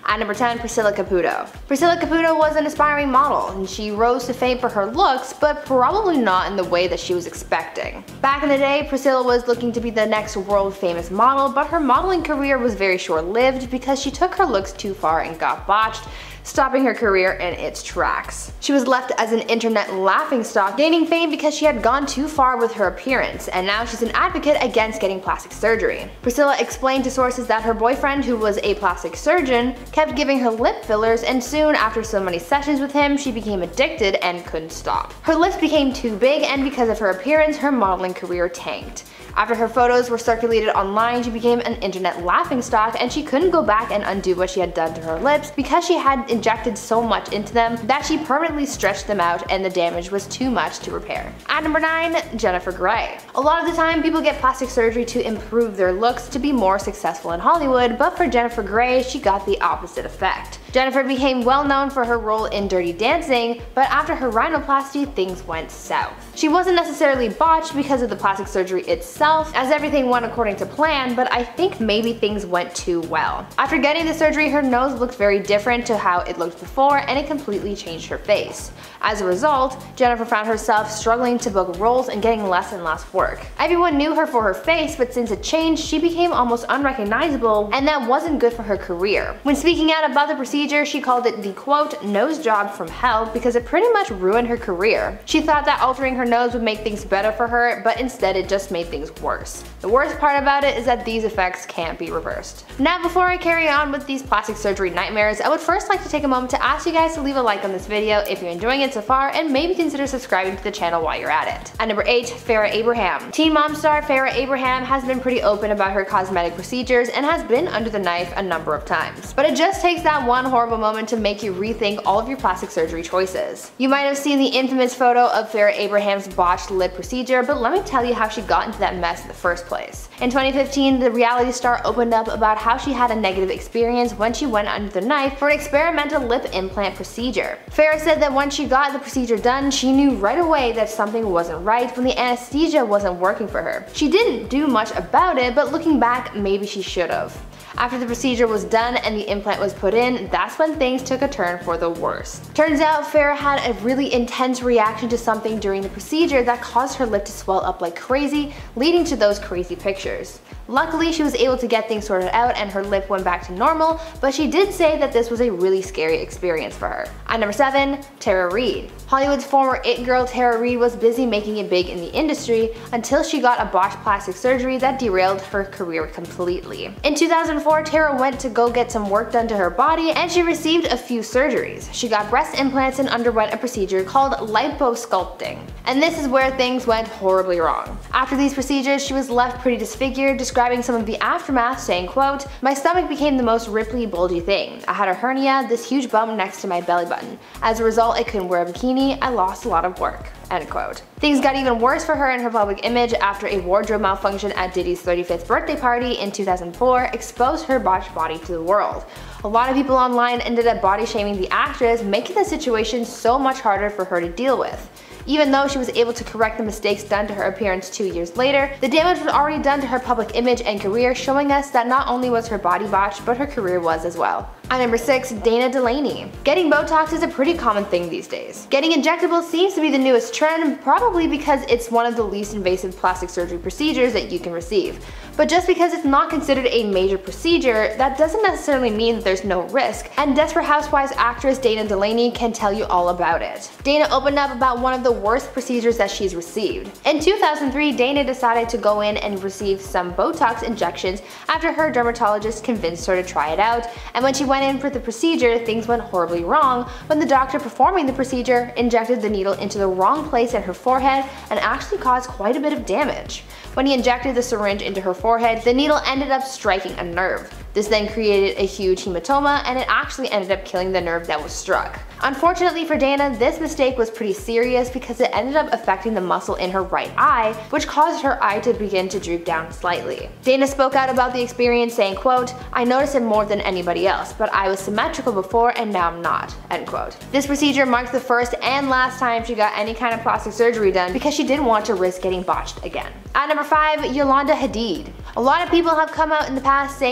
At number 10, Priscilla Caputo. Priscilla Caputo was an aspiring model, and she rose to fame for her looks, but probably not in the way that she was expecting. Back in the day, Priscilla was looking to be the next world famous model, but her modeling career was very short-lived because she took her looks too far and got botched, stopping her career in its tracks. She was left as an internet laughingstock, gaining fame because she had gone too far with her appearance, and now she's an advocate against getting plastic surgery. Priscilla explained to sources that her boyfriend, who was a plastic surgeon, kept giving her lip fillers, and soon after so many sessions with him, she became addicted and couldn't stop. Her lips became too big, and because of her appearance, her modeling career tanked. After her photos were circulated online, she became an internet laughingstock, and she couldn't go back and undo what she had done to her lips because she had injected so much into them that she permanently stretched them out and the damage was too much to repair. At number 9, Jennifer Grey. A lot of the time people get plastic surgery to improve their looks to be more successful in Hollywood, but for Jennifer Grey, she got the opposite effect. Jennifer became well known for her role in Dirty Dancing, but after her rhinoplasty, things went south. She wasn't necessarily botched because of the plastic surgery itself, as everything went according to plan, but I think maybe things went too well. After getting the surgery, her nose looked very different to how it looked before, and it completely changed her face. As a result, Jennifer found herself struggling to book roles and getting less and less work. Everyone knew her for her face, but since it changed, she became almost unrecognizable, and that wasn't good for her career. When speaking out about the procedure, she called it the quote, nose job from hell, because it pretty much ruined her career. She thought that altering her nose would make things better for her, but instead it just made things worse. The worst part about it is that these effects can't be reversed. Now, before I carry on with these plastic surgery nightmares, I would first like to take a moment to ask you guys to leave a like on this video if you're enjoying it so far, and maybe consider subscribing to the channel while you're at it. At number 8, Farrah Abraham. Teen Mom star Farrah Abraham has been pretty open about her cosmetic procedures and has been under the knife a number of times. But it just takes that one horrible moment to make you rethink all of your plastic surgery choices. You might have seen the infamous photo of Farrah Abraham's botched lip procedure, but let me tell you how she got into that mess in the first place. In 2015, the reality star opened up about how she had a negative experience when she went under the knife for an experimental lip implant procedure. Farrah said that when she got the procedure done, she knew right away that something wasn't right when the anesthesia wasn't working for her. She didn't do much about it, but looking back, maybe she should have. After the procedure was done and the implant was put in, that's when things took a turn for the worse. Turns out Farrah had a really intense reaction to something during the procedure that caused her lip to swell up like crazy, leading to those crazy pictures. Luckily, she was able to get things sorted out and her lip went back to normal, but she did say that this was a really scary experience for her. At number 7, Tara Reid. Hollywood's former it girl Tara Reid was busy making it big in the industry until she got a botched plastic surgery that derailed her career completely. In 2004, Tara went to go get some work done to her body and she received a few surgeries. She got breast implants and underwent a procedure called liposculpting. And this is where things went horribly wrong. After these procedures, she was left pretty disfigured, describing some of the aftermath, saying, quote, "My stomach became the most ripply, bulgy thing. I had a hernia, this huge bump next to my belly button. As a result, I couldn't wear a bikini. I lost a lot of work." End quote. Things got even worse for her in her public image after a wardrobe malfunction at Diddy's 35th birthday party in 2004 exposed her botched body to the world. A lot of people online ended up body shaming the actress, making the situation so much harder for her to deal with. Even though she was able to correct the mistakes done to her appearance 2 years later, the damage was already done to her public image and career, showing us that not only was her body botched, but her career was as well. At number 6, Dana Delaney. Getting Botox is a pretty common thing these days. Getting injectables seems to be the newest trend, probably because it's one of the least invasive plastic surgery procedures that you can receive. But just because it's not considered a major procedure, that doesn't necessarily mean that there's no risk, and Desperate Housewives actress Dana Delaney can tell you all about it. Dana opened up about one of the worst procedures that she's received. In 2003, Dana decided to go in and receive some Botox injections after her dermatologist convinced her to try it out, and when she went in for the procedure, things went horribly wrong when the doctor performing the procedure injected the needle into the wrong place in her forehead and actually caused quite a bit of damage. When he injected the syringe into her forehead, the needle ended up striking a nerve. This then created a huge hematoma, and it actually ended up killing the nerve that was struck. Unfortunately for Dana, this mistake was pretty serious because it ended up affecting the muscle in her right eye, which caused her eye to begin to droop down slightly. Dana spoke out about the experience, saying, quote, "I noticed it more than anybody else, but I was symmetrical before and now I'm not." End quote. This procedure marked the first and last time she got any kind of plastic surgery done because she didn't want to risk getting botched again. At number 5, Yolanda Hadid. A lot of people have come out in the past saying that some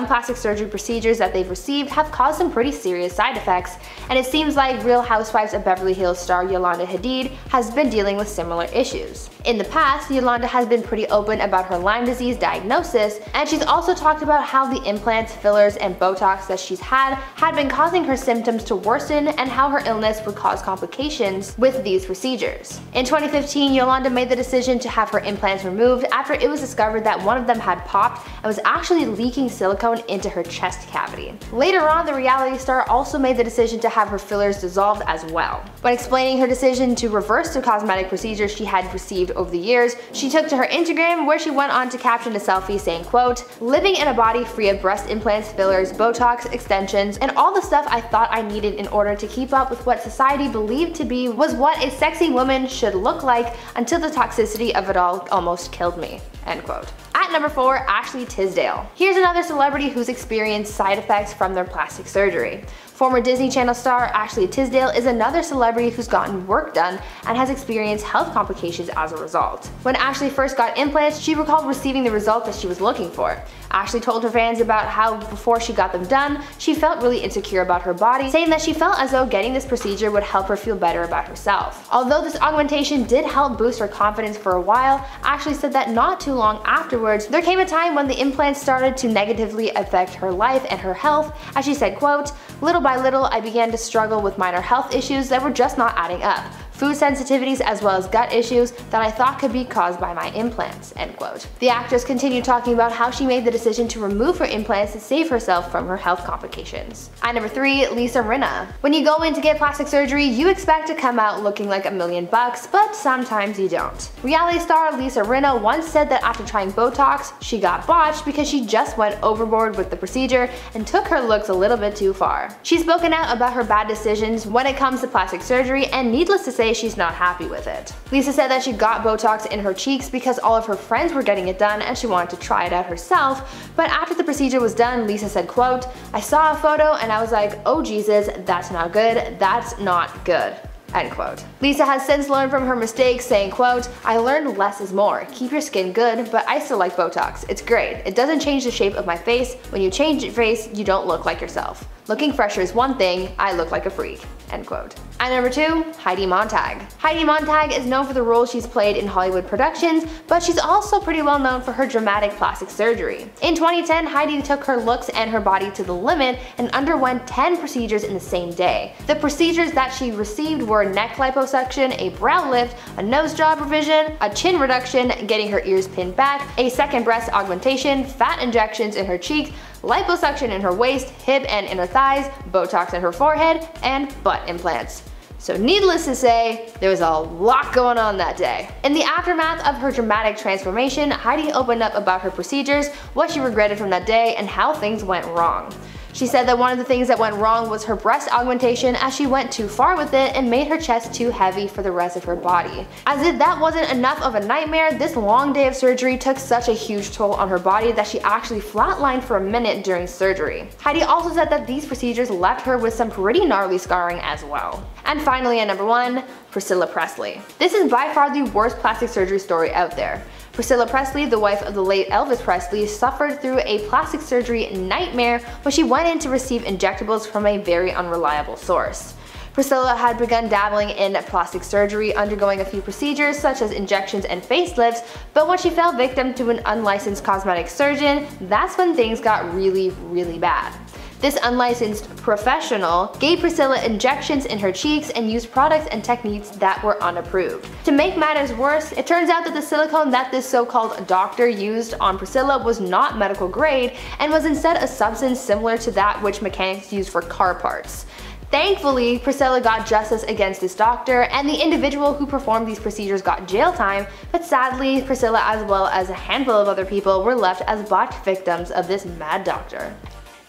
some plastic surgery procedures that they've received have caused some pretty serious side effects, and it seems like Real Housewives of Beverly Hills star Yolanda Hadid has been dealing with similar issues. In the past, Yolanda has been pretty open about her Lyme disease diagnosis, and she's also talked about how the implants, fillers, and Botox that she's had been causing her symptoms to worsen and how her illness would cause complications with these procedures. In 2015, Yolanda made the decision to have her implants removed after it was discovered that one of them had popped and was actually leaking silicone into her chest cavity. Later on, the reality star also made the decision to have her fillers dissolved as well. When explaining her decision to reverse the cosmetic procedures she had received over the years, she took to her Instagram where she went on to caption a selfie saying, quote, "Living in a body free of breast implants, fillers, Botox, extensions, and all the stuff I thought I needed in order to keep up with what society believed to be was what a sexy woman should look like until the toxicity of it all almost killed me." End quote. At number 4, Ashley Tisdale. Here's another celebrity who's experienced side effects from their plastic surgery. Former Disney Channel star Ashley Tisdale is another celebrity who's gotten work done and has experienced health complications as a result. When Ashley first got implants, she recalled receiving the result that she was looking for. Ashley told her fans about how before she got them done, she felt really insecure about her body, saying that she felt as though getting this procedure would help her feel better about herself. Although this augmentation did help boost her confidence for a while, Ashley said that not too long afterwards, there came a time when the implants started to negatively affect her life and her health, as she said, quote, "Little by little, I began to struggle with minor health issues that were just not adding up. Food sensitivities as well as gut issues that I thought could be caused by my implants." End quote. The actress continued talking about how she made the decision to remove her implants to save herself from her health complications. At number 3, Lisa Rinna. When you go in to get plastic surgery, you expect to come out looking like $1,000,000, but sometimes you don't. Reality star Lisa Rinna once said that after trying Botox, she got botched because she just went overboard with the procedure and took her looks a little bit too far. She's spoken out about her bad decisions when it comes to plastic surgery, and needless to say, she's not happy with it. Lisa said that she got Botox in her cheeks because all of her friends were getting it done and she wanted to try it out herself, but after the procedure was done, Lisa said, quote, "I saw a photo and I was like, oh Jesus, that's not good, that's not good." End quote. Lisa has since learned from her mistakes, saying, quote, "I learned less is more. Keep your skin good, but I still like Botox. It's great. It doesn't change the shape of my face. When you change your face, you don't look like yourself. Looking fresher is one thing, I look like a freak." End quote. At number 2, Heidi Montag. Heidi Montag is known for the roles she's played in Hollywood productions, but she's also pretty well known for her dramatic plastic surgery. In 2010, Heidi took her looks and her body to the limit and underwent 10 procedures in the same day. The procedures that she received were neck liposuction, a brow lift, a nose job revision, a chin reduction, getting her ears pinned back, a second breast augmentation, fat injections in her cheeks, liposuction in her waist, hip and inner thighs, Botox in her forehead, and butt implants. So needless to say, there was a lot going on that day. In the aftermath of her dramatic transformation, Heidi opened up about her procedures, what she regretted from that day, and how things went wrong. She said that one of the things that went wrong was her breast augmentation, as she went too far with it and made her chest too heavy for the rest of her body. As if that wasn't enough of a nightmare, this long day of surgery took such a huge toll on her body that she actually flatlined for a minute during surgery. Heidi also said that these procedures left her with some pretty gnarly scarring as well. And finally, at number 1, Priscilla Presley. This is by far the worst plastic surgery story out there. Priscilla Presley, the wife of the late Elvis Presley, suffered through a plastic surgery nightmare when she went in to receive injectables from a very unreliable source. Priscilla had begun dabbling in plastic surgery, undergoing a few procedures such as injections and facelifts, but when she fell victim to an unlicensed cosmetic surgeon, that's when things got really bad. This unlicensed professional gave Priscilla injections in her cheeks and used products and techniques that were unapproved. To make matters worse, it turns out that the silicone that this so-called doctor used on Priscilla was not medical grade and was instead a substance similar to that which mechanics use for car parts. Thankfully, Priscilla got justice against this doctor, and the individual who performed these procedures got jail time, but sadly, Priscilla as well as a handful of other people were left as botched victims of this mad doctor.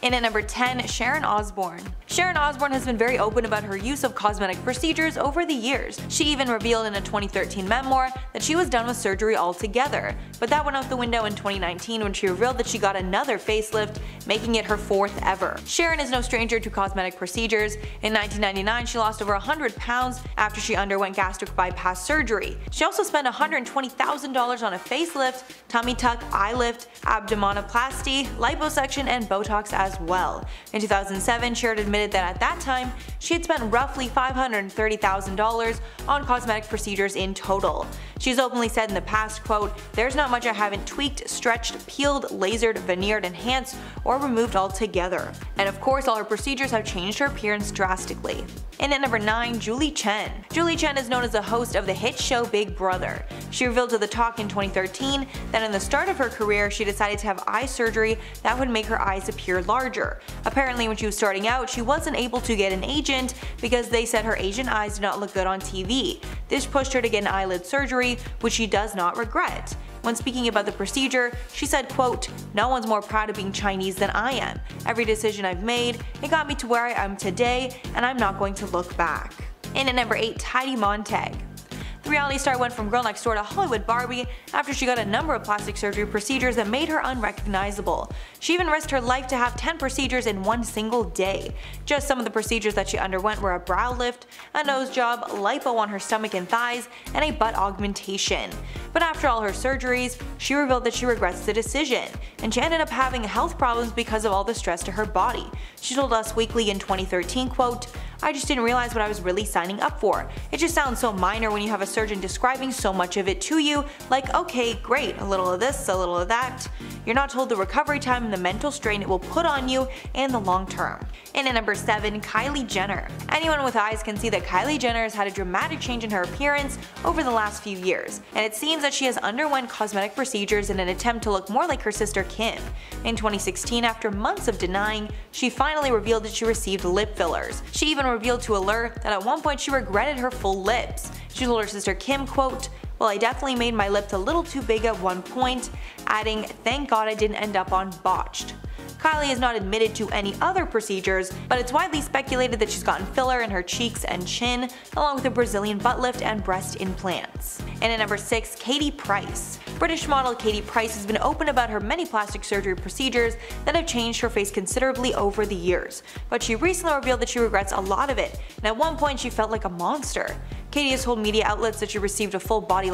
In at number 10, Sharon Osbourne. Sharon Osbourne has been very open about her use of cosmetic procedures over the years. She even revealed in a 2013 memoir that she was done with surgery altogether, but that went out the window in 2019 when she revealed that she got another facelift, making it her 4th ever. Sharon is no stranger to cosmetic procedures. In 1999, she lost over 100 pounds after she underwent gastric bypass surgery. She also spent $120,000 on a facelift, tummy tuck, eye lift, abdominoplasty, liposuction, and Botox as well. In 2007, Sharon admitted that at that time, she had spent roughly $530,000 on cosmetic procedures in total. She's openly said in the past, quote, "There's not much I haven't tweaked, stretched, peeled, lasered, veneered, enhanced, or removed altogether." And of course, all her procedures have changed her appearance drastically. In at number 9, Julie Chen. Julie Chen is known as the host of the hit show Big Brother. She revealed to The Talk in 2013 that in the start of her career she decided to have eye surgery that would make her eyes appear larger. Apparently when she was starting out she wasn't able to get an agent because they said her Asian eyes did not look good on TV. This pushed her to get an eyelid surgery, which she does not regret. When speaking about the procedure, she said, quote, "No one's more proud of being Chinese than I am. Every decision I've made, it got me to where I am today, and I'm not going to look back." In at number 8, Heidi Montag. The reality star went from girl next door to Hollywood Barbie after she got a number of plastic surgery procedures that made her unrecognizable. She even risked her life to have 10 procedures in one single day. Just some of the procedures that she underwent were a brow lift, a nose job, lipo on her stomach and thighs, and a butt augmentation. But after all her surgeries, she revealed that she regrets the decision, and she ended up having health problems because of all the stress to her body. She told Us Weekly in 2013, quote, "I just didn't realize what I was really signing up for. It just sounds so minor when you have a surgeon describing so much of it to you, like okay, great, a little of this, a little of that. You're not told the recovery time and the mental strain it will put on you in the long term." And at number 7, Kylie Jenner. Anyone with eyes can see that Kylie Jenner has had a dramatic change in her appearance over the last few years, and it seems that she has underwent cosmetic procedures in an attempt to look more like her sister Kim. In 2016, after months of denying, she finally revealed that she received lip fillers. She even revealed to Allure that at one point she regretted her full lips. She told her sister Kim, quote, "Well, I definitely made my lips a little too big at one point," adding, "Thank God I didn't end up on botched." Kylie has not admitted to any other procedures, but it's widely speculated that she's gotten filler in her cheeks and chin, along with a Brazilian butt lift and breast implants. And at number 6, Katie Price. British model Katie Price has been open about her many plastic surgery procedures that have changed her face considerably over the years, but she recently revealed that she regrets a lot of it, and at one point she felt like a monster. Katie has told media outlets that she received a full body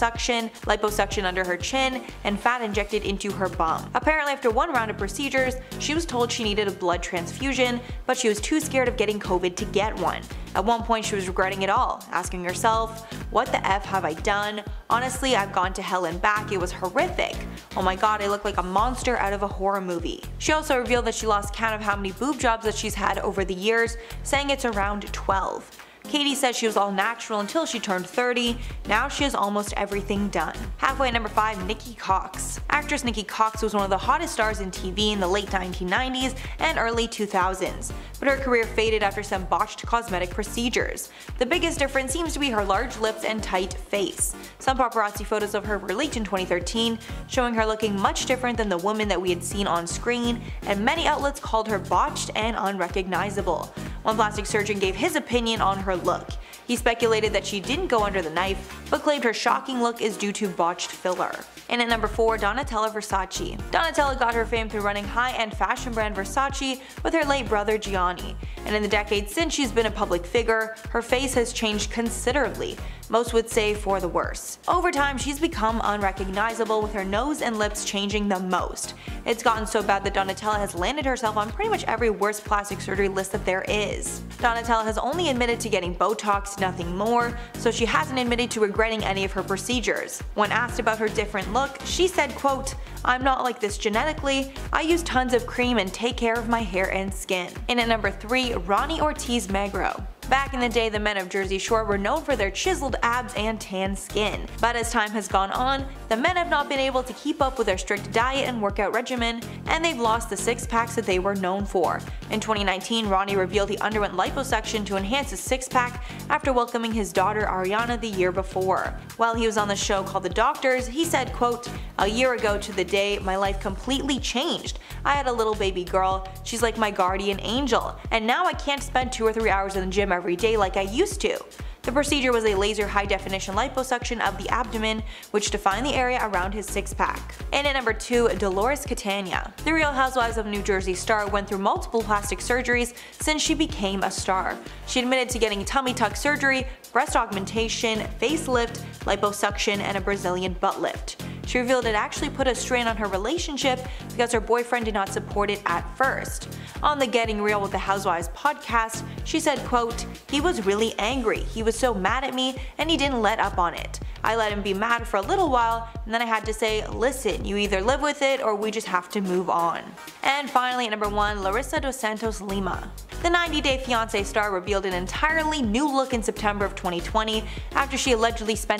liposuction under her chin, and fat injected into her bum. Apparently after one round of procedures, she was told she needed a blood transfusion, but she was too scared of getting COVID to get one. At one point she was regretting it all, asking herself, "What the F have I done? Honestly, I've gone to hell and back, it was horrific. Oh my god, I look like a monster out of a horror movie." She also revealed that she lost count of how many boob jobs that she's had over the years, saying it's around 12. Katie said she was all natural until she turned 30, now she has almost everything done. Halfway at number 5, Nikki Cox. Actress Nikki Cox was one of the hottest stars in TV in the late 1990s and early 2000s, but her career faded after some botched cosmetic procedures. The biggest difference seems to be her large lips and tight face. Some paparazzi photos of her were leaked in 2013, showing her looking much different than the woman that we had seen on screen, and many outlets called her botched and unrecognizable. One plastic surgeon gave his opinion on her look. He speculated that she didn't go under the knife, but claimed her shocking look is due to botched filler. And at number 4, Donatella Versace. Donatella got her fame through running high-end fashion brand Versace with her late brother Gianni, and in the decades since she's been a public figure, her face has changed considerably, most would say for the worse. Over time she's become unrecognizable, with her nose and lips changing the most. It's gotten so bad that Donatella has landed herself on pretty much every worst plastic surgery list that there is. Donatella has only admitted to getting Botox, nothing more, so she hasn't admitted to regretting any of her procedures. When asked about her different look, she said, quote, "I'm not like this genetically, I use tons of cream and take care of my hair and skin." And at number 3, Ronnie Ortiz Magro. Back in the day, the men of Jersey Shore were known for their chiseled abs and tan skin, but as time has gone on, the men have not been able to keep up with their strict diet and workout regimen, and they've lost the six-packs that they were known for. In 2019, Ronnie revealed he underwent liposuction to enhance his six-pack after welcoming his daughter Ariana the year before. While he was on the show called The Doctors, he said, quote, "A year ago to the day, my life completely changed. I had a little baby girl, she's like my guardian angel, and now I can't spend 2 or 3 hours in the gym every day like I used to." The procedure was a laser high-definition liposuction of the abdomen, which defined the area around his six-pack. And at number 2, Dolores Catania. The Real Housewives of New Jersey star went through multiple plastic surgeries since she became a star. She admitted to getting tummy tuck surgery, breast augmentation, facelift, liposuction, and a Brazilian butt lift. She revealed it actually put a strain on her relationship because her boyfriend did not support it at first. On the Getting Real with the Housewives podcast, she said, quote, "He was really angry. He was so mad at me and he didn't let up on it. I let him be mad for a little while and then I had to say, listen, you either live with it or we just have to move on." And finally at number 1, Larissa Dos Santos Lima. The 90 Day Fiancé star revealed an entirely new look in September of 2020 after she allegedly spent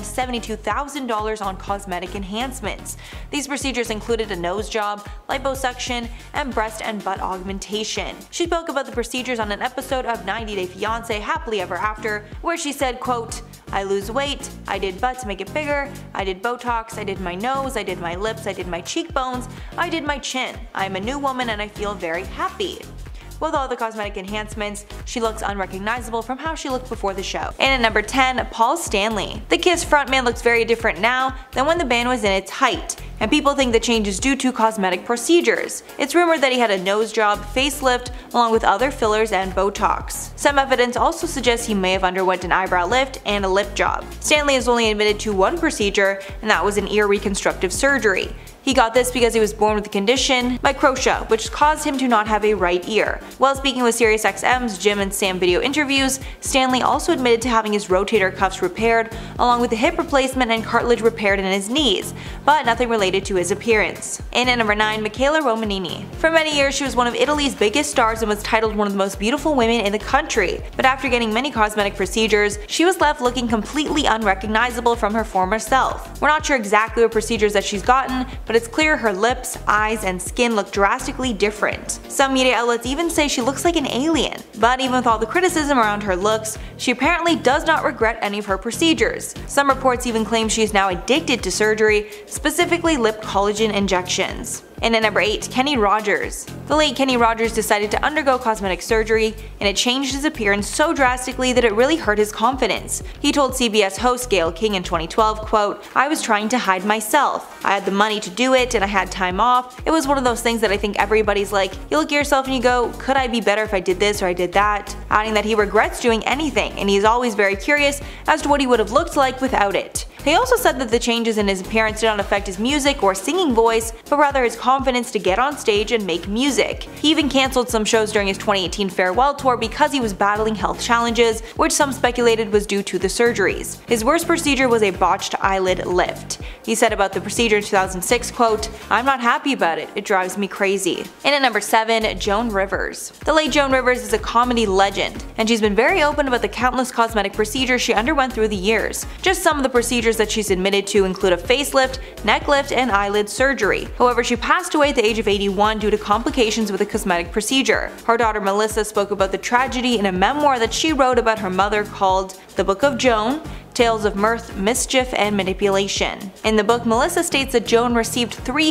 $72,000 on cosmetic enhancements. These procedures included a nose job, liposuction, and breast and butt augmentation. She spoke about the procedures on an episode of 90 Day Fiancé Happily Ever After, where she said, quote, "I lose weight, I did butt to make it bigger, I did Botox, I did my nose, I did my lips, I did my cheekbones, I did my chin. I am a new woman and I feel very happy." With all the cosmetic enhancements, she looks unrecognizable from how she looked before the show. And at number 10, Paul Stanley. The Kiss frontman looks very different now than when the band was in its height, and people think the change is due to cosmetic procedures. It's rumored that he had a nose job, facelift, along with other fillers and Botox. Some evidence also suggests he may have underwent an eyebrow lift and a lip job. Stanley has only admitted to one procedure, and that was an ear reconstructive surgery. He got this because he was born with a condition, microtia, which caused him to not have a right ear. While speaking with SiriusXM's Jim and Sam video interviews, Stanley also admitted to having his rotator cuffs repaired, along with a hip replacement and cartilage repaired in his knees, but nothing related to his appearance. And at number 9, Michaela Romanini. For many years, she was one of Italy's biggest stars and was titled one of the most beautiful women in the country, but after getting many cosmetic procedures, she was left looking completely unrecognizable from her former self. We're not sure exactly what procedures that she's gotten, but it's clear her lips, eyes, and skin look drastically different. Some media outlets even say she looks like an alien. But even with all the criticism around her looks, she apparently does not regret any of her procedures. Some reports even claim she is now addicted to surgery, specifically lip collagen injections. And at number 8, Kenny Rogers. The late Kenny Rogers decided to undergo cosmetic surgery, and it changed his appearance so drastically that it really hurt his confidence. He told CBS host Gayle King in 2012, quote, "I was trying to hide myself. I had the money to do it and I had time off. It was one of those things that I think everybody's like, you look at yourself and you go, could I be better if I did this or I did that?" Adding that he regrets doing anything and he is always very curious as to what he would have looked like without it. He also said that the changes in his appearance did not affect his music or singing voice, but rather his confidence to get on stage and make music. He even cancelled some shows during his 2018 farewell tour because he was battling health challenges, which some speculated was due to the surgeries. His worst procedure was a botched eyelid lift. He said about the procedure in 2006, quote, "I'm not happy about it, it drives me crazy." And at number 7, Joan Rivers. The late Joan Rivers is a comedy legend, and she's been very open about the countless cosmetic procedures she underwent through the years. Just some of the procedures that she's admitted to include a facelift, neck lift, and eyelid surgery. However, she passed away at the age of 81 due to complications with a cosmetic procedure. Her daughter Melissa spoke about the tragedy in a memoir that she wrote about her mother called The Book of Joan: Tales of Mirth, Mischief, and Manipulation. In the book, Melissa states that Joan received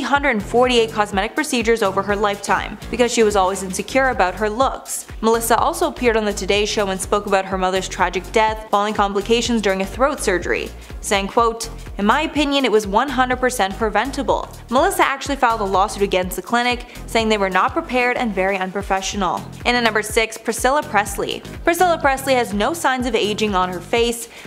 348 cosmetic procedures over her lifetime because she was always insecure about her looks. Melissa also appeared on the Today Show and spoke about her mother's tragic death following complications during a throat surgery, saying, quote, "In my opinion, it was 100% preventable." Melissa actually filed a lawsuit against the clinic, saying they were not prepared and very unprofessional. And at number 6, Priscilla Presley. Priscilla Presley has no signs of aging on her face, even though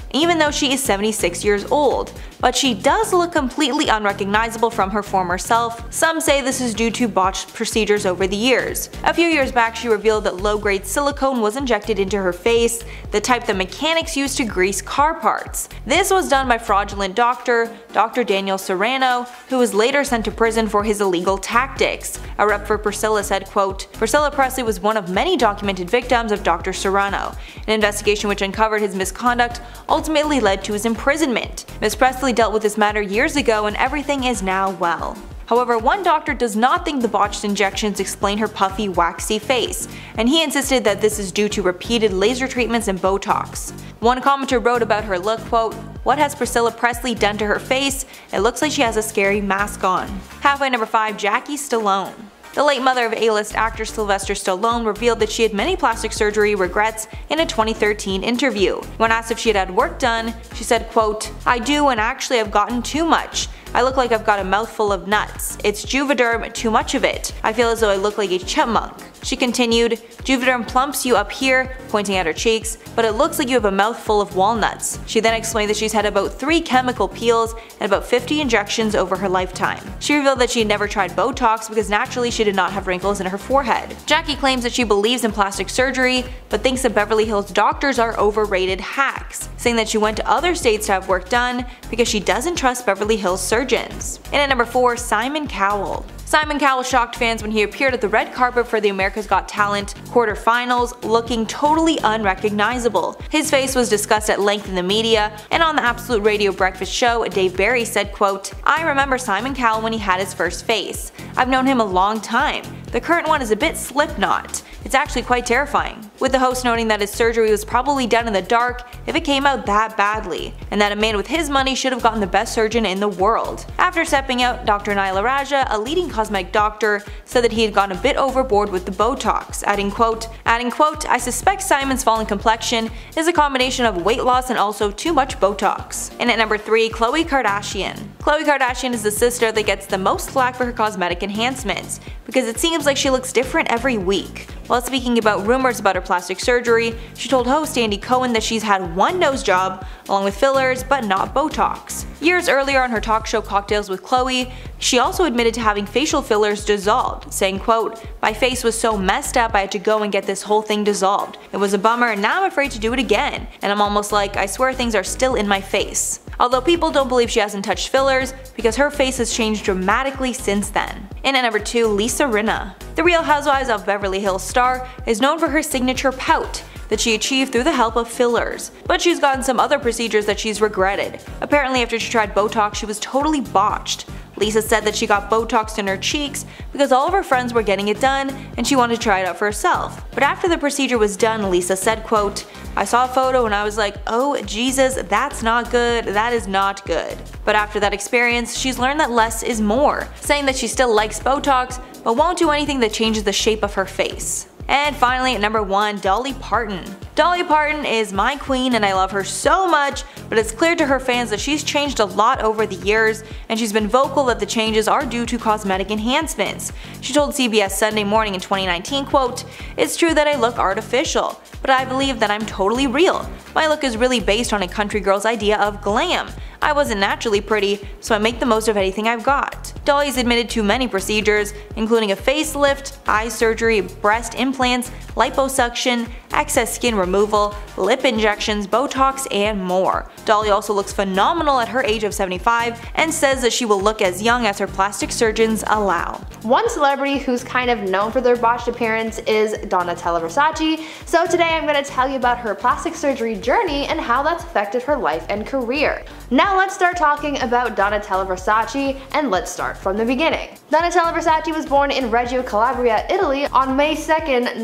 though she is 76 years old. But she does look completely unrecognizable from her former self. Some say this is due to botched procedures over the years. A few years back, she revealed that low-grade silicone was injected into her face, the type that mechanics use to grease car parts. This was done by fraudulent doctor, Dr. Daniel Serrano, who was later sent to prison for his illegal tactics. A rep for Priscilla said, quote, "Priscilla Presley was one of many documented victims of Dr. Serrano. An investigation which uncovered his misconduct ultimately led to his imprisonment. Ms. Presley dealt with this matter years ago and everything is now well." However, one doctor does not think the botched injections explain her puffy, waxy face, and he insisted that this is due to repeated laser treatments and Botox. One commenter wrote about her look, quote, "What has Priscilla Presley done to her face? It looks like she has a scary mask on." Halfway number 5, Jackie Stallone. The late mother of A-list actor Sylvester Stallone revealed that she had many plastic surgery regrets in a 2013 interview. When asked if she had work done, she said, quote, "I do, and actually I've gotten too much. I look like I've got a mouthful of nuts. It's Juvederm, too much of it. I feel as though I look like a chipmunk." She continued, "Juvederm plumps you up here," pointing at her cheeks, "but it looks like you have a mouthful of walnuts." She then explained that she's had about 3 chemical peels and about 50 injections over her lifetime. She revealed that she had never tried Botox because naturally she did not have wrinkles in her forehead. Jackie claims that she believes in plastic surgery, but thinks that Beverly Hills doctors are overrated hacks, saying that she went to other states to have work done because she doesn't trust Beverly Hills surgeons. And at number 4, Simon Cowell. Simon Cowell shocked fans when he appeared at the red carpet for the America's Got Talent quarterfinals, looking totally unrecognizable. His face was discussed at length in the media, and on the Absolute Radio breakfast show, Dave Barry said, quote, "I remember Simon Cowell when he had his first face. I've known him a long time. The current one is a bit Slipknot. It's actually quite terrifying," with the host noting that his surgery was probably done in the dark if it came out that badly, and that a man with his money should have gotten the best surgeon in the world. After stepping out, Dr. Naila Raja, a leading cosmetic doctor, said that he had gone a bit overboard with the Botox, adding quote, "I suspect Simon's fallen complexion is a combination of weight loss and also too much Botox." And at number 3, Khloe Kardashian. Khloe Kardashian is the sister that gets the most flack for her cosmetic enhancements, because it seems like she looks different every week. While speaking about rumors about her plastic surgery, she told host Andy Cohen that she's had one nose job, along with fillers, but not Botox. Years earlier on her talk show Cocktails with Khloe, she also admitted to having facial fillers dissolved, saying, quote, "My face was so messed up I had to go and get this whole thing dissolved. It was a bummer and now I'm afraid to do it again, and I'm almost like, I swear things are still in my face." Although people don't believe she hasn't touched fillers, because her face has changed dramatically since then. And at number 2, Lisa Rinna. The Real Housewives of Beverly Hills star is known for her signature pout that she achieved through the help of fillers, but she's gotten some other procedures that she's regretted. Apparently after she tried Botox, she was totally botched. Lisa said that she got Botox in her cheeks because all of her friends were getting it done and she wanted to try it out for herself. But after the procedure was done, Lisa said, quote, "I saw a photo and I was like, oh Jesus, that's not good, that is not good." But after that experience, she's learned that less is more, saying that she still likes Botox, but won't do anything that changes the shape of her face. And finally at number 1, Dolly Parton. Dolly Parton is my queen and I love her so much, but it's clear to her fans that she's changed a lot over the years, and she's been vocal that the changes are due to cosmetic enhancements. She told CBS Sunday Morning in 2019, quote, "It's true that I look artificial, but I believe that I'm totally real. My look is really based on a country girl's idea of glam. I wasn't naturally pretty, so I make the most of anything I've got." Dolly's admitted to many procedures, including a facelift, eye surgery, breast implants, liposuction, excess skin removal, lip injections, Botox, and more. Dolly also looks phenomenal at her age of 75 and says that she will look as young as her plastic surgeons allow. One celebrity who's kind of known for their botched appearance is Donatella Versace, so today I'm going to tell you about her plastic surgery journey and how that's affected her life and career. Now let's start talking about Donatella Versace, and let's start from the beginning. Donatella Versace was born in Reggio Calabria, Italy on May 2nd,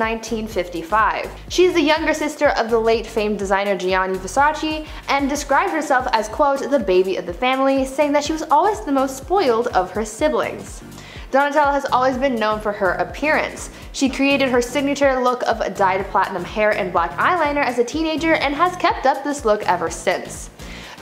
1955. She is the younger sister of the late famed designer Gianni Versace and described herself as, quote, "the baby of the family," saying that she was always the most spoiled of her siblings. Donatella has always been known for her appearance. She created her signature look of dyed platinum hair and black eyeliner as a teenager and has kept up this look ever since.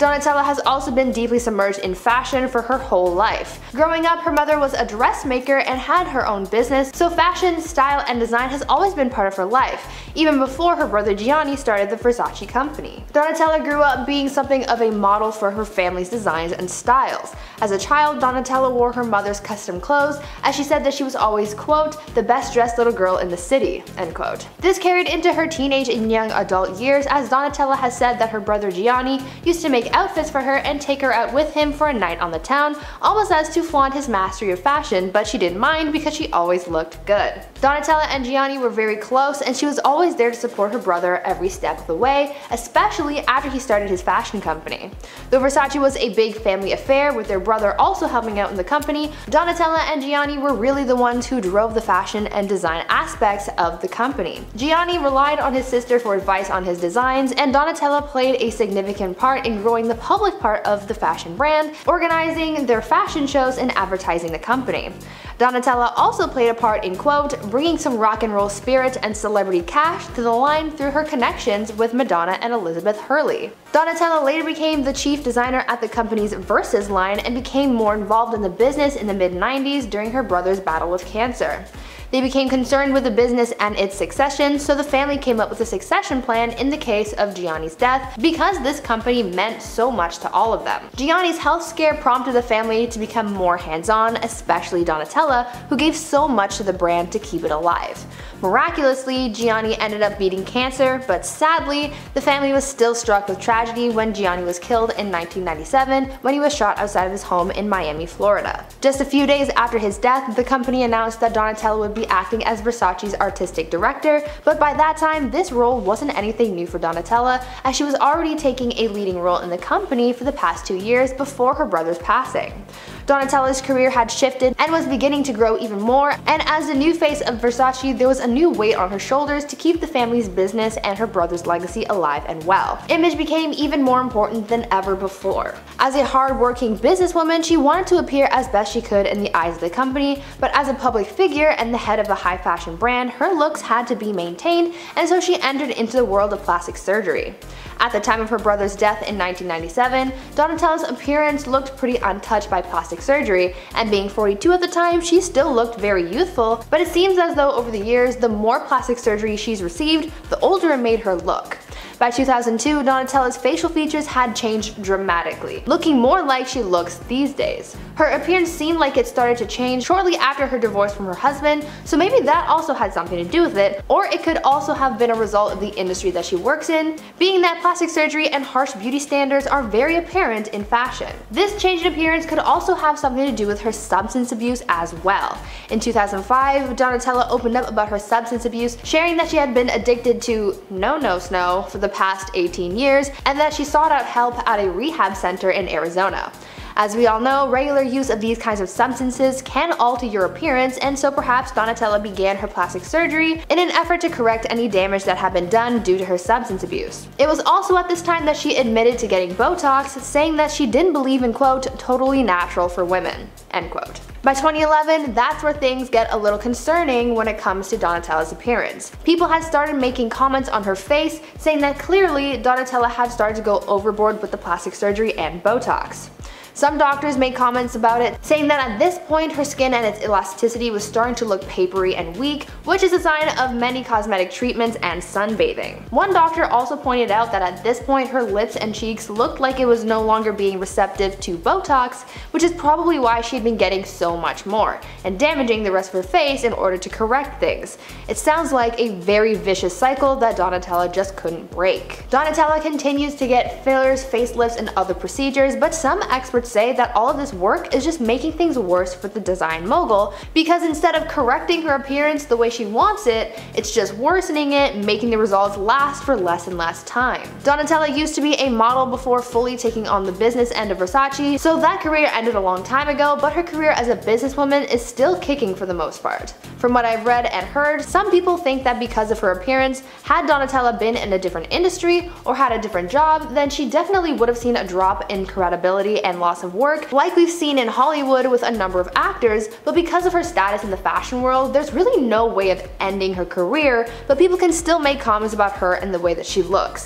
Donatella has also been deeply submerged in fashion for her whole life. Growing up, her mother was a dressmaker and had her own business, so fashion, style, and design has always been part of her life, even before her brother Gianni started the Versace company. Donatella grew up being something of a model for her family's designs and styles. As a child, Donatella wore her mother's custom clothes, as she said that she was always, quote, the best dressed little girl in the city, end quote. This carried into her teenage and young adult years, as Donatella has said that her brother Gianni used to make outfits for her and take her out with him for a night on the town, almost as to flaunt his mastery of fashion, but she didn't mind because she always looked good. Donatella and Gianni were very close, and she was always there to support her brother every step of the way, especially after he started his fashion company. Though Versace was a big family affair, with their brother also helping out in the company, Donatella and Gianni were really the ones who drove the fashion and design aspects of the company. Gianni relied on his sister for advice on his designs, and Donatella played a significant part in growing the public part of the fashion brand, organizing their fashion shows and advertising the company. Donatella also played a part in, quote, bringing some rock and roll spirit and celebrity cash to the line through her connections with Madonna and Elizabeth Hurley. Donatella later became the chief designer at the company's Versus line and became more involved in the business in the mid-90s during her brother's battle with cancer. They became concerned with the business and its succession, so the family came up with a succession plan in the case of Gianni's death, because this company meant so much to all of them. Gianni's health scare prompted the family to become more hands-on, especially Donatella, who gave so much to the brand to keep it alive. Miraculously, Gianni ended up beating cancer, but sadly, the family was still struck with tragedy when Gianni was killed in 1997 when he was shot outside of his home in Miami, Florida. Just a few days after his death, the company announced that Donatella would be acting as Versace's artistic director, but by that time, this role wasn't anything new for Donatella, as she was already taking a leading role in the company for the past 2 years before her brother's passing. Donatella's career had shifted and was beginning to grow even more, and as the new face of Versace, there was a new weight on her shoulders to keep the family's business and her brother's legacy alive and well. Image became even more important than ever before. As a hard-working businesswoman, she wanted to appear as best she could in the eyes of the company, but as a public figure and the head of a high-fashion brand, her looks had to be maintained, and so she entered into the world of plastic surgery. At the time of her brother's death in 1997, Donatella's appearance looked pretty untouched by plastic surgery, and being 42 at the time, she still looked very youthful, but it seems as though over the years, the more plastic surgery she's received, the older it made her look. By 2002, Donatella's facial features had changed dramatically, looking more like she looks these days. Her appearance seemed like it started to change shortly after her divorce from her husband, so maybe that also had something to do with it, or it could also have been a result of the industry that she works in, being that plastic surgery and harsh beauty standards are very apparent in fashion. This change in appearance could also have something to do with her substance abuse as well. In 2005, Donatella opened up about her substance abuse, sharing that she had been addicted to no-no-snow for the past 18 years, and that she sought out help at a rehab center in Arizona. As we all know, regular use of these kinds of substances can alter your appearance, and so perhaps Donatella began her plastic surgery in an effort to correct any damage that had been done due to her substance abuse. It was also at this time that she admitted to getting Botox, saying that she didn't believe in, quote, totally natural for women, end quote. By 2011, that's where things get a little concerning when it comes to Donatella's appearance. People had started making comments on her face, saying that clearly Donatella had started to go overboard with the plastic surgery and Botox. Some doctors made comments about it, saying that at this point her skin and its elasticity was starting to look papery and weak, which is a sign of many cosmetic treatments and sunbathing. One doctor also pointed out that at this point her lips and cheeks looked like it was no longer being receptive to Botox, which is probably why she had been getting so much more, and damaging the rest of her face in order to correct things. It sounds like a very vicious cycle that Donatella just couldn't break. Donatella continues to get fillers, facelifts, and other procedures, but some experts say that all of this work is just making things worse for the design mogul, because instead of correcting her appearance the way she wants it, it's just worsening it, making the results last for less and less time. Donatella used to be a model before fully taking on the business end of Versace, so that career ended a long time ago, but her career as a businesswoman is still kicking for the most part. From what I've read and heard, some people think that because of her appearance, had Donatella been in a different industry or had a different job, then she definitely would have seen a drop in credibility and loss of work, like we've seen in Hollywood with a number of actors, but because of her status in the fashion world, there's really no way of ending her career, but people can still make comments about her and the way that she looks.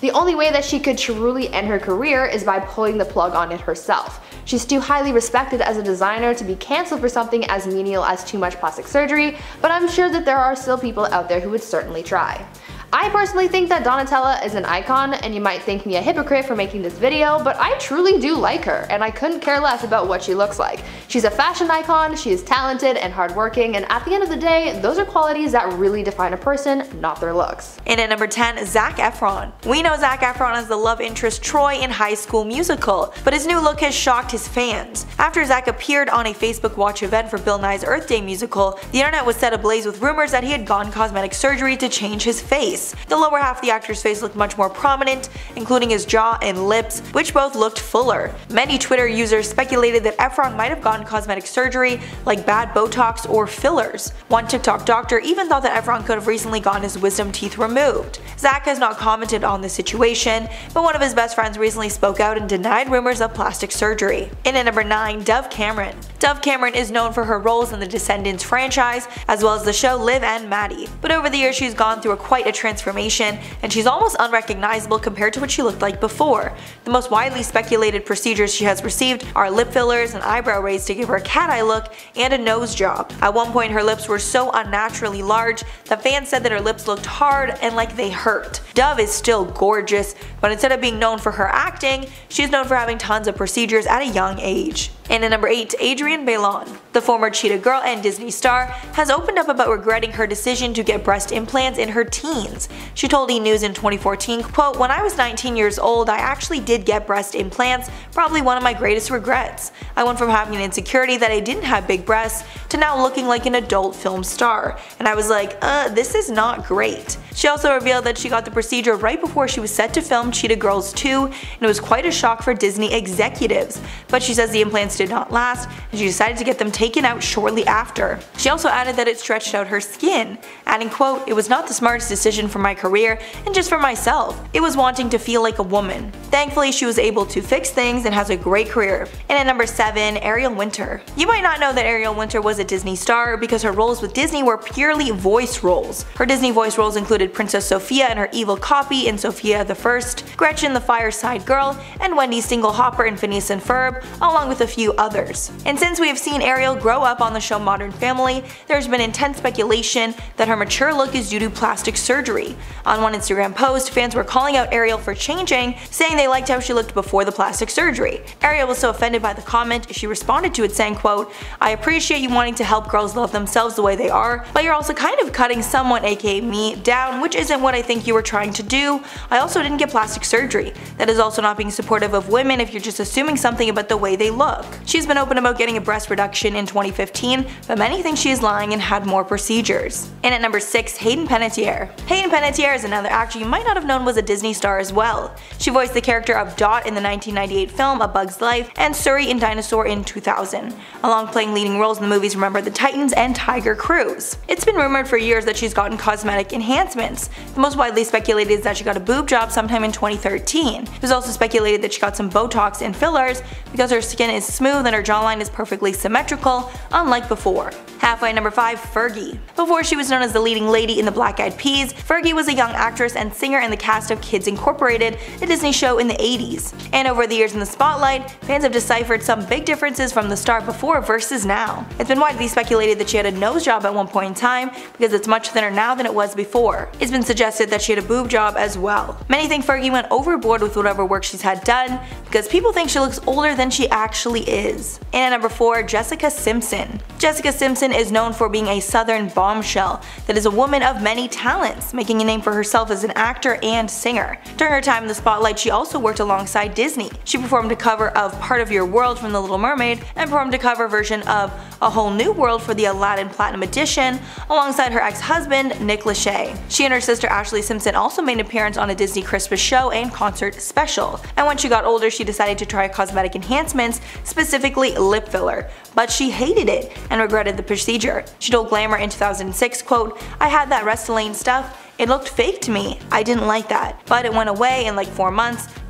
The only way that she could truly end her career is by pulling the plug on it herself. She's too highly respected as a designer to be cancelled for something as menial as too much plastic surgery, but I'm sure that there are still people out there who would certainly try. I personally think that Donatella is an icon, and you might think me a hypocrite for making this video, but I truly do like her, and I couldn't care less about what she looks like. She's a fashion icon, she is talented and hardworking, and at the end of the day, those are qualities that really define a person, not their looks. And at number 10, Zac Efron. We know Zac Efron as the love interest Troy in High School Musical, but his new look has shocked his fans. After Zac appeared on a Facebook Watch event for Bill Nye's Earth Day musical, the internet was set ablaze with rumors that he had gone cosmetic surgery to change his face. The lower half of the actor's face looked much more prominent, including his jaw and lips, which both looked fuller. Many Twitter users speculated that Efron might have gotten cosmetic surgery, like bad Botox or fillers. One TikTok doctor even thought that Efron could have recently gotten his wisdom teeth removed. Zac has not commented on the situation, but one of his best friends recently spoke out and denied rumors of plastic surgery. And at number 9, Dove Cameron. Dove Cameron is known for her roles in the Descendants franchise, as well as the show Liv and Maddie. But over the years she's gone through quite a transformation, and she's almost unrecognizable compared to what she looked like before. The most widely speculated procedures she has received are lip fillers, an eyebrow raise to give her a cat eye look, and a nose job. At one point her lips were so unnaturally large that fans said that her lips looked hard and like they hurt. Dove is still gorgeous, but instead of being known for her acting, she's known for having tons of procedures at a young age. And at number 8, Adrienne Bailon. The former Cheetah Girl and Disney star has opened up about regretting her decision to get breast implants in her teens. She told E! News in 2014, quote, "When I was 19 years old, I actually did get breast implants, probably one of my greatest regrets. I went from having an insecurity that I didn't have big breasts to now looking like an adult film star. And I was like, this is not great." She also revealed that she got the procedure right before she was set to film Cheetah Girls 2, and it was quite a shock for Disney executives. But she says the implants did not last, and she decided to get them taken out shortly after. She also added that it stretched out her skin, adding, quote, "It was not the smartest decision for my career and just for myself. It was wanting to feel like a woman." Thankfully she was able to fix things and has a great career. And at number 7, Ariel Winter. You might not know that Ariel Winter was a Disney star because her roles with Disney were purely voice roles. Her Disney voice roles included Princess Sophia and her evil copy in Sophia the First, Gretchen the Fireside Girl, and Wendy Stinglehopper in Phineas and Ferb, along with a few others. And since we have seen Ariel grow up on the show Modern Family, there's been intense speculation that her mature look is due to plastic surgery. On one Instagram post, fans were calling out Ariel for changing, saying they liked how she looked before the plastic surgery. Ariel was so offended by the comment, she responded to it saying, quote, "I appreciate you wanting to help girls love themselves the way they are, but you're also kind of cutting someone, aka me, down, which isn't what I think you were trying to do. I also didn't get plastic surgery. That is also not being supportive of women if you're just assuming something about the way they look." She's been open about getting a breast reduction in 2015, but many think she is lying and had more procedures. And at number 6, Hayden Panettiere. Hayden Panettiere is another actor you might not have known was a Disney star as well. She voiced the character of Dot in the 1998 film A Bug's Life and Suri in Dinosaur in 2000, along playing leading roles in the movies Remember the Titans and Tiger Cruise. It's been rumored for years that she's gotten cosmetic enhancements. The most widely speculated is that she got a boob job sometime in 2013. It was also speculated that she got some Botox and fillers because her skin is smooth and her jawline is perfectly symmetrical, unlike before. Halfway at number 5, Fergie. Before she was known as the leading lady in the Black Eyed Peas, Fergie was a young actress and singer in the cast of Kids Incorporated, a Disney show in the 80s. And over the years in the spotlight, fans have deciphered some big differences from the star before versus now. It's been widely speculated that she had a nose job at one point in time because it's much thinner now than it was before. It's been suggested that she had a boob job as well. Many think Fergie went overboard with whatever work she's had done because people think she looks older than she actually is. And at number 4, Jessica Simpson. Jessica Simpson is known for being a southern bombshell that is a woman of many talents, making a name for herself as an actor and singer. During her time in the spotlight, she also worked alongside Disney. She performed a cover of Part of Your World from The Little Mermaid and performed a cover version of A Whole New World for the Aladdin Platinum Edition alongside her ex-husband Nick Lachey. She and her sister Ashley Simpson also made an appearance on a Disney Christmas show and concert special. And when she got older, she decided to try cosmetic enhancements, specifically lip filler, but she hated it and regretted the procedure. She told Glamour in 2006, quote, "I had that Restylane stuff. It looked fake to me. I didn't like that. But it went away in like 4 months,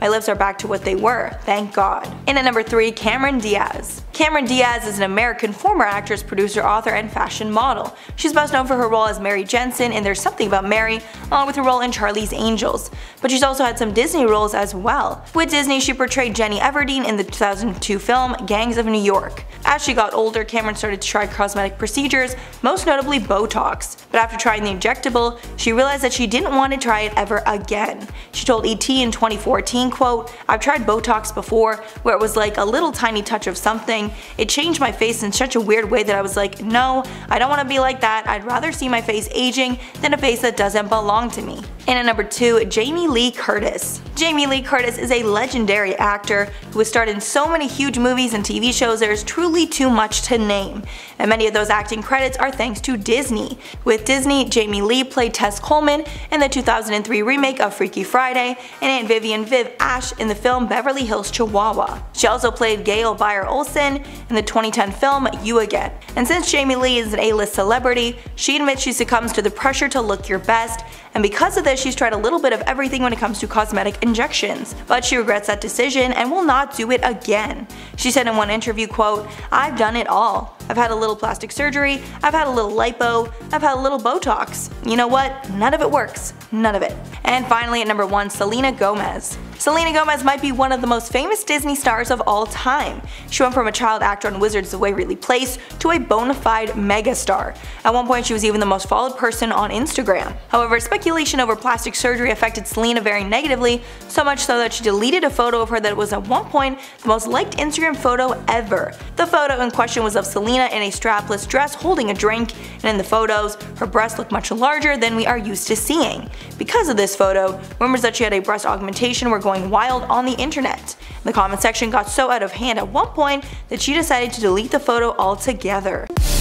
My lips are back to what they were, thank God. And at number 3, Cameron Diaz. Cameron Diaz is an American former actress, producer, author, and fashion model. She's best known for her role as Mary Jensen in There's Something About Mary, along with her role in Charlie's Angels. But she's also had some Disney roles as well. With Disney, she portrayed Jenny Everdeen in the 2002 film Gangs of New York. As she got older, Cameron started to try cosmetic procedures, most notably Botox. But after trying the injectable, she realized that she didn't want to try it ever again. She told ET in 2014, quote, "I've tried Botox before, where it was like a little tiny touch of something. It changed my face in such a weird way that I was like, no, I don't want to be like that. I'd rather see my face aging than a face that doesn't belong to me." And at number 2, Jamie Lee Curtis. Jamie Lee Curtis is a legendary actor who has starred in so many huge movies and TV shows there is truly too much to name. And many of those acting credits are thanks to Disney. With Disney, Jamie Lee played Tess Coleman in the 2003 remake of Freaky Friday and Aunt Vivian Viv Ash in the film Beverly Hills Chihuahua. She also played Gail Bayer Olsen in the 2010 film You Again. And since Jamie Lee is an A-list celebrity, she admits she succumbs to the pressure to look your best, and because of this she's tried a little bit of everything when it comes to cosmetic injections. But she regrets that decision and will not do it again. She said in one interview, quote, "I've done it all. I've had a little plastic surgery, I've had a little lipo, I've had a little Botox. You know what? None of it works. None of it." And finally at number 1, Selena Gomez. Selena Gomez might be one of the most famous Disney stars of all time. She went from a child actor on Wizards of Waverly Place to a bona fide megastar. At one point she was even the most followed person on Instagram. However, speculation over plastic surgery affected Selena very negatively, so much so that she deleted a photo of her that was at one point the most liked Instagram photo ever. The photo in question was of Selena in a strapless dress holding a drink, and in the photos, her breasts look much larger than we are used to seeing. Because of this photo, rumors that she had a breast augmentation were going wild on the internet. The comment section got so out of hand at one point that she decided to delete the photo altogether.